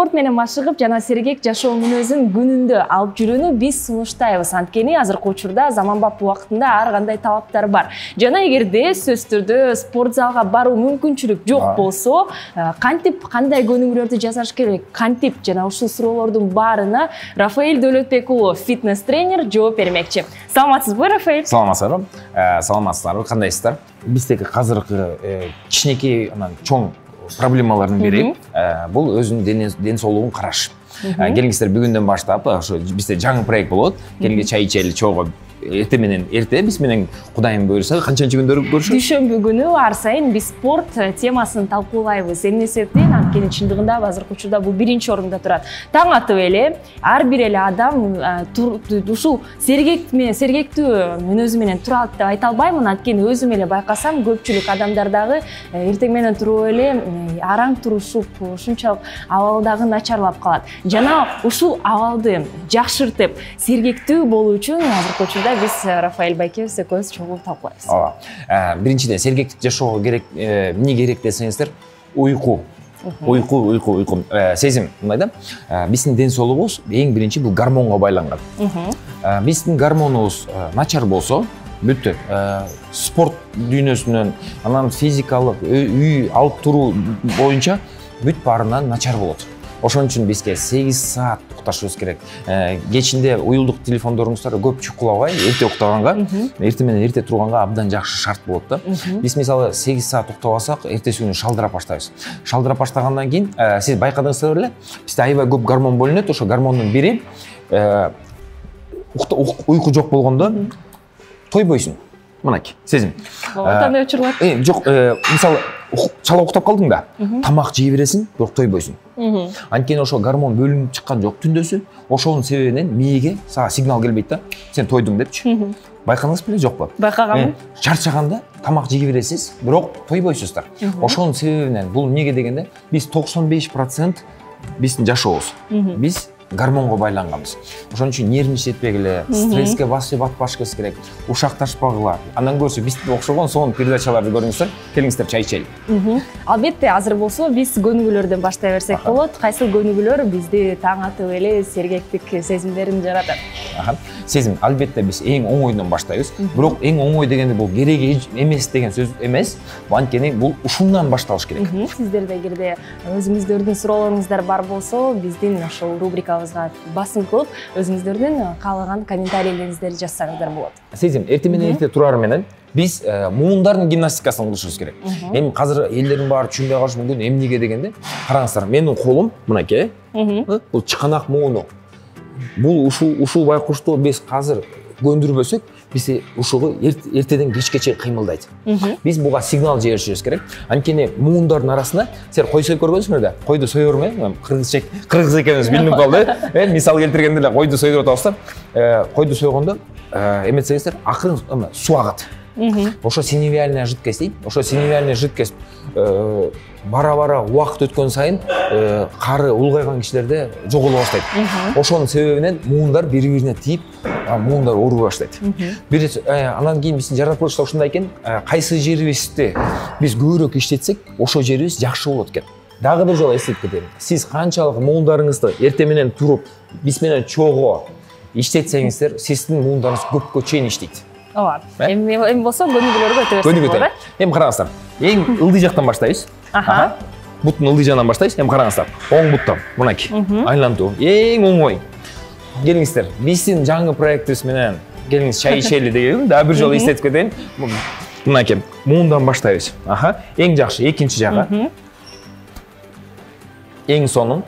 спорт менен машыгып жана сергек жашоо мүнөзүн күнүндө алып жүрүүнү биз сунуштайбыз. Анткени азыркы учурда заманбап убактында ар кандай талаптар бар. Жана эгерде сөзсүз түрдө спорт залга баруу мүмкүнчүлүк жок болсо, кантип кандай көнүгүүлөрдү жасаш керек? Кантип жана ушул суроолордун баарына Рафаэль Дөөлөтбек уулу фитнес-тренер жооп бермекчи. Саламатсызбы, Рафаэль? Саламатсыздарбы? Саламатсыздарбы? Кандайсыздар? Биздеги азыркы кичинекей чоң проблемалардын бири бул өзүнүн ден соолугун караш. Келиңиздер, бүгүндөн баштап ошо бизде жаңы проект болот. Келинге чай ичели чогуу. Эрте менен биз менен Кудайым буйруса канчанчы күндөр көрүшөбүз? Дүйшөмбү күнү ар сайын биз спорт темасын талкуулайбыз. Эмне себептен? Анткени чындыгында азыркы учурда бул биринчи орунда турат. Таң атып эле ар бир эле адам ушул сергектүү мүнөзү менен турат деп айта албаймын. Анткени өзүм эле байкасам, көпчүлүк адамдар дагы эртең менен туруп эле араң турушуп, ушунчалык абалы дагы начарлап калат. Жана ушул абалды жакшыртып, сергектүү болуу үчүн азыркы учурда биз Рафаэль байкебиз экөөбүз чогуу талкуулайбыз. Биринчиден сергектик жашоого керек, эмне керек десеңиздер, уйку. Сезим мындай да, биздин ден соолугубуз эң биринчи бул гормонго байланган. Биздин гормонубуз начар болсо, бүттү. Спорт дүйнөсүнөн, анан физикалык, үй алып туруу боюнча бүт баарынан начар болот. Ошон үчүн бизге 8 саат укташыбыз керек. Кечинде уюлдук телефондоруңуздар көп чукулабай, эрте уктаганга, эрте менен эрте турганга абдан жакшы шарт болот да. Биз мисалы 8 саат уктабасак, эртеси күнү шалдырап баштайбыз. Шалдырап баштагандан кийин, сиз байкадыңыздар беле, бизде аябай көп гормон бөлүнөт. Ошо гормондун бири уйку жок болгондо тойбойсуң. Мынакей, сезим. Кандай учурлар? Жок, мисалы чала уктап калдың да, тамак жей бересиң, бирок тойбойсуң. Анткени ошо гормон бөлүнүп чыккан жок түндөсү, ошонун себебинен мээге сага сигнал келбейт да, сен тойдуң депчи. Байкадыңыз беле, жокпу? Байкаганмын. Чарчаганда тамак жей бересиз, бирок тойбойсуздар. Ошонун себебинен бул эмнеге дегенде, биз 95% биздин жашообуз. Биз гормонго байланганбыз. Ошон үчүн нервничетпегиле, стресске батпаш керек, ушакташпагыла. Андан көрсө бизге окшогон сонун передачаларды көрүңүздөр, келиңиздер чай ичели. Албетте, азыр болсо биз көнүгүүлөрдөн баштай берсек болот. Кайсыл көнүгүүлөр бизди таң атып эле сергектик сезимдерин жаратат? Сезим, албетте биз эң оңойдон баштайбыз. Бирок эң оңой дегенде бул кереги эмес деген сөз эмес. Анткени бул ушундан башталыш керек. Сиздерде эгерде өзүңүздөрдүн суроолоруңуздар бар болсо, биздин ошол рубрикабызга басым кылып, өзүңүздөрдүн каалаган комментарийлериңиздерди жазсаңыздар болот. Сезим, эрте менен эрте турар менен биз муундардын гимнастикасын кылышыбыз керек. Эми азыр элдердин баары түшүнбөй калышы мүмкүн. Эмнеге дегенде, караңыздар, менин колум мынакей, бул чыканак мууну. Бул ушул байкушту биз азыр көндүрбөсөк, биз ушугу эртеден кечке чейин кыймылдайт. Биз буга сигнал жиберишибиз керек. Анткени муундардын арасында силер кой союп көргөнсүңөр да, койду союр ме? Кыргыз экенибиз билинип калды. Мисал келтиргенде эле койду союп атабыз да. Койду сойгондо эметсеңиздер, акырын суу агат. Ошо синевиальная жидкость дейт. Ошо синевиальная жидкость бара-бара убакыт өткөн сайын кары улгайган кишилерде жоголо баштайт. Ошонун себебинен муундар бири-бирине тийип, муундар оорубай баштайт. Анан кийин биздин жаратылышта ушундай экен, кайсы жерибизди биз көбүрөөк иштетсек, ошо жерибиз жакшы болот экен. Дагы бир жолу эстетип кетейин. Сиз канчалык муундарыңызды эрте менен туруп, биз менен чогуу иштетсеңиздер, сиздин муундарыңыз көпкө чейин иштейт. Ооба. Эми болсо көнүгүүлөргө өтө берсек болот. Эми караңыздар. Эң ылдый жактан баштайбыз. Буттун ылдый жагынан баштайбыз. Эми караңыздар. Оң буттан мынакей айлантуу. Эң оңой. Келиңиздер, биздин жаңы проектибиз менен келиңиз чай ичели дегеним, дагы бир жолу эстетип кетейин. Мынакей муундан баштайбыз. Эң жакшы экинчи жагы. Эң сонун.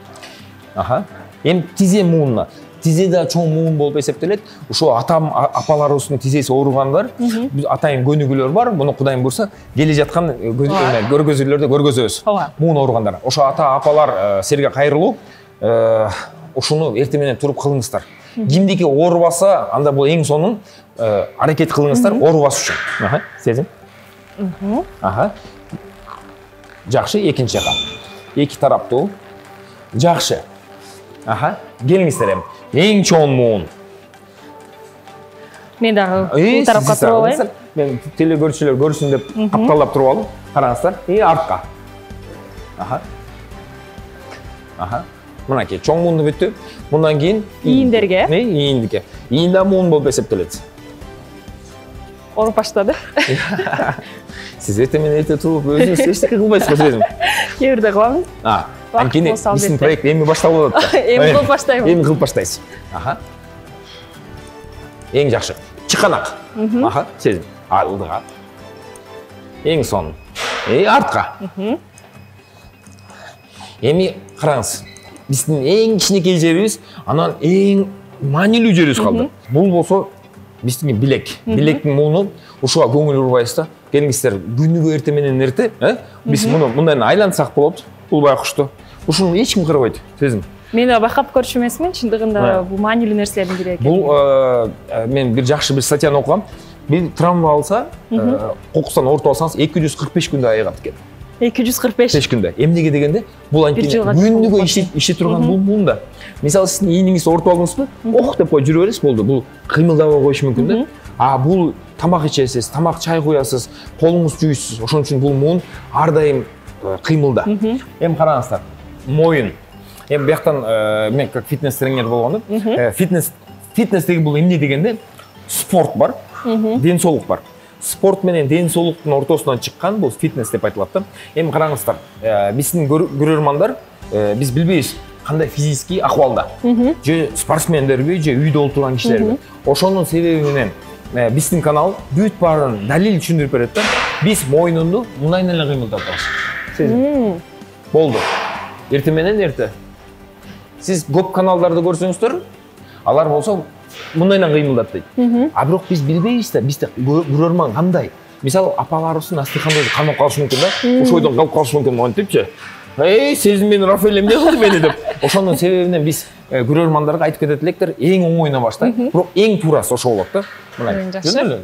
Эми тизе муунуна. Тизе да чоң муун болуп эсептелет. Ушо апаларыбыздын тизеси ооругандар, атайын көнүгүүлөр бар. Муну Кудайым буйруса, келе жаткан көргөзүүлөрдө көргөзөбүз. Муун ооругандар. Ошо ата-апалар силерге кайрылуу, ушуну эрте менен туруп кылыңыздар. Кимдики оорубаса, анда бул эң сонун аракет кылыңыздар оорубаш үчүн. Сезим. Жакшы, экинчи жака. Эки тараптуу. Жакшы. Келиңиздер эми. Эң чоң муун. Мен дагы бул тарапка туруп алайын. Мен телегөрүүчүлөр көрсүн деп капталап туруп алдым. Караңыздар. Артка. мынакей чоң муунду бүттү. Мындан кийин ийиндерге ийиндикке. Ийинде муун болуп эсептелет. Оруп баштады. Сиз эртең туруп өзүңүз эчтеке кылбайсыз го сезим. Кээ бирде кылам. Анткени биздин проект эми башталып атат. Эми кылып баштайбы. Эми кылып баштайсыз. Эң жакшы. Чыканак. Сезим. Алдыга. Эң сон. Артка. Эми караңыз. Биздин эң кичинекей жерибиз, анан эң маанилүү жерибиз калды. Бул болсо биздин билек. Билектин мууну ушуга көңүл бурбайбыз да. Келиңиздер, күнүгө эртең менен эрте, биз муну мындай айлансак болот. Бул байкушту. Ушуну эч ким кырбайт, сезим. Мен байкап көрчү эмесмин, чындыгында бул маанилүү нерселердин бири экен. Бул мен бир жакшы бир статьяны окугам. Бир травма алса, кокустан оорутуп алсаңыз 245 күндө айыгат экен. 245 күндө. Эмнеге дегенде, бул анткени күнүгө иши турган бул муунда. Мисалы сиздин ийниңизди оорутуп алдыңызбы? Ох деп коюп жүрө бересиз, болду. Бул кыймылдабай коюшу мүмкүн да. Бул тамак ичесиз, тамак чай куясыз, колуңузду жуйсуз. Ошон үчүн бул муун ар дайым кыймылда. Эми караңыздар, моюн. Эми бияктан мен как фитнес тренер болгондум. Фитнес деген бул эмне дегенде, спорт бар, ден соолук бар. Спорт менен ден соолуктун ортосунан чыккан бул фитнес деп айтылат да. Эми караңыздар, биздин көрөрмандар биз билбейбиз кандай физический акыбалда. Же спортсмендерби, же үйдө отурган кишилерби. Ошонун себеби менен биздин канал бүт баарын далил түшүндүрүп берет да. Биз мойнунду мындай эле кыймылдатабыз. Сезим. Болду. Эртең менен эрте. Сиз көп каналдарды көрсөңүздөр, алар болсо мындайдан кыймылдат дейт. Бирок биз билбейбиз да, бизде көрөрман кандай. Мисалы апаларыбыздын астыкандай канып калышы мүмкүн да. Ошойдон калып калышы мүмкүн монтипчи. Сезим мен Рафаэль эмне кылды мени деп. Ошонун себебинен биз көрөрмандарга айтып кетет электер, эң оңоюна баштай, бирок эң туурасы ошо болот да. Мына.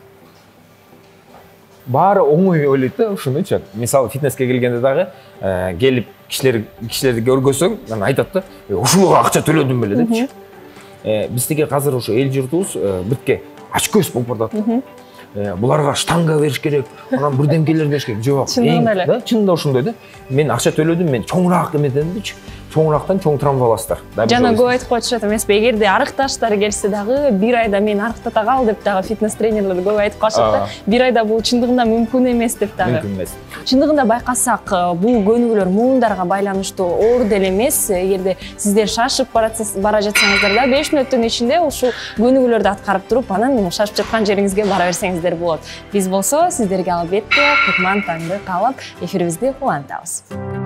Баары оңой ойлойт да ушунучу. Мисалы фитнеске келгенде дагы келип кишилерди көргөсөң, анан айтат да, ушуга акча төлөдүм беле депчи. Биздеги азыр ушу эл журтубуз битке ачкөз болуп баратат. Буларга штанга бериш керек, анан бирдемкелер бериш керек. Жок, чынында ошондой да. Мен акча төлөдүм, мен чоңураак эметемчи. Чоңурактан чоң травма аласыздар. Жана көп айтып коюшат эмеспи, эгерде арыкташтар келсе дагы бир айда мен арыктата кал деп дагы фитнес тренерлер көп айтып калышат да. Бир айда бул чындыгында мүмкүн эмес деп дагы. Мүмкүн эмес. Чындыгында байкасак, бул көнүгүүлөр муундарга байланыштуу оор деле эмес. Эгерде сиздер шашып бара жатсаңыздар да 5 мүнөттүн ичинде ушул көнүгүүлөрдү аткарып туруп, анан шашып жаткан жериңизге бара берсеңиздер болот. Биз болсо сиздерге албетте кутман таңды каалап, эфирибизди улантабыз.